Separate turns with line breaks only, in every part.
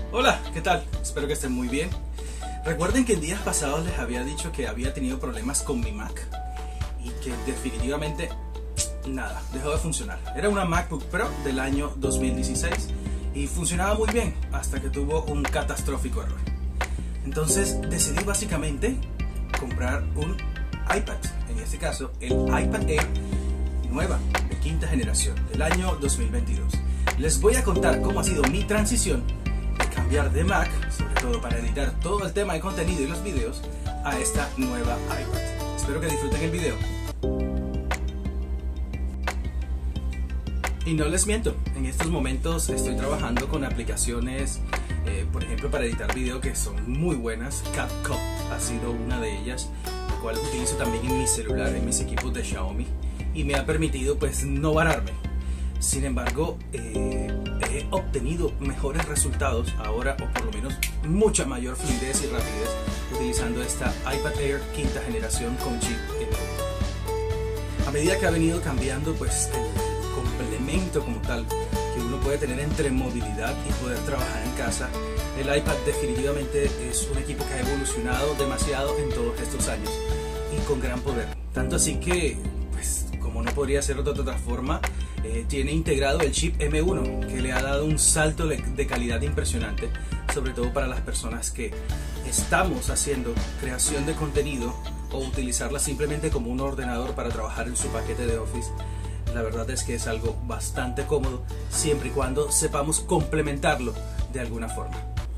Hola, ¿qué tal? Espero que estén muy bien. Recuerden que en días pasados les había dicho que había tenido problemas con mi Mac y que definitivamente nada, dejó de funcionar. Era una MacBook Pro del año 2016 y funcionaba muy bien hasta que tuvo un catastrófico error. Entonces decidí básicamente comprar un iPad, en este caso el iPad Air nueva de quinta generación del año 2022. Les voy a contar cómo ha sido mi transición de cambiar de Mac, sobre todo para editar todo el tema de contenido y los videos, a esta nueva iPad. Espero que disfruten el video. Y no les miento, en estos momentos estoy trabajando con aplicaciones, por ejemplo, para editar video que son muy buenas. CapCut ha sido una de ellas, la cual utilizo también en mi celular, en mis equipos de Xiaomi, y me ha permitido pues no vararme. Sin embargo, he obtenido mejores resultados ahora, o por lo menos mucha mayor fluidez y rapidez, utilizando esta iPad Air quinta generación con chip M1. A medida que ha venido cambiando pues el complemento como tal que uno puede tener entre movilidad y poder trabajar en casa, el iPad definitivamente es un equipo que ha evolucionado demasiado en todos estos años y con gran poder. Tanto así que, pues como no podría ser de otra forma, tiene integrado el chip M1, que le ha dado un salto de calidad impresionante, sobre todo para las personas que estamos haciendo creación de contenido o utilizarla simplemente como un ordenador para trabajar en su paquete de Office. La verdad es que es algo bastante cómodo, siempre y cuando sepamos complementarlo de alguna forma.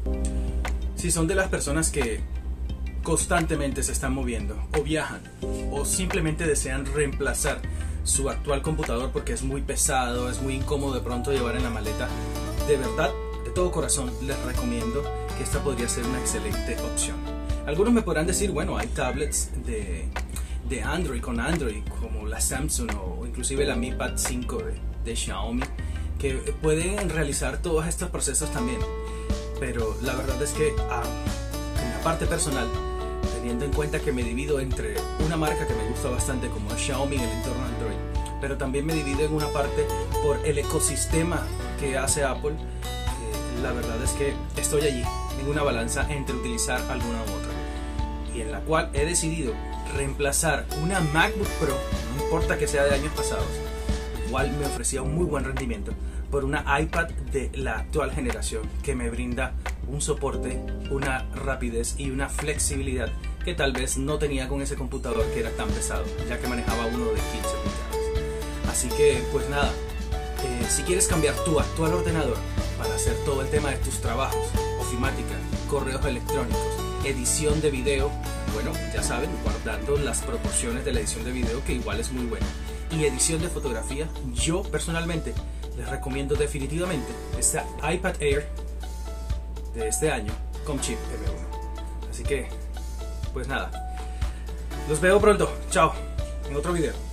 Si son de las personas que constantemente se están moviendo o viajan o simplemente desean reemplazar su actual computador porque es muy pesado, es muy incómodo de pronto llevar en la maleta, de verdad, de todo corazón les recomiendo que esta podría ser una excelente opción. Algunos me podrán decir, bueno, hay tablets de Android con Android como la Samsung o inclusive la Mi Pad 5 de Xiaomi, que pueden realizar todos estos procesos también, pero la verdad es que en la parte personal, teniendo en cuenta que me divido entre una marca que me gusta bastante como es Xiaomi en el entorno Android, pero también me divido en una parte por el ecosistema que hace Apple, la verdad es que estoy allí en una balanza entre utilizar alguna u otra, y en la cual he decidido reemplazar una MacBook Pro, no importa que sea de años pasados, igual me ofrecía un muy buen rendimiento, por una iPad de la actual generación que me brinda un soporte, una rapidez y una flexibilidad que tal vez no tenía con ese computador que era tan pesado, ya que manejaba uno de 15 pulgadas. Así que pues nada, si quieres cambiar tu actual ordenador para hacer todo el tema de tus trabajos, ofimática, correos electrónicos, edición de video, bueno, ya saben, guardando las proporciones de la edición de video, que igual es muy buena, y edición de fotografía, yo personalmente les recomiendo definitivamente esta iPad Air de este año con chip M1. Así que, pues nada, los veo pronto. Chao, en otro video.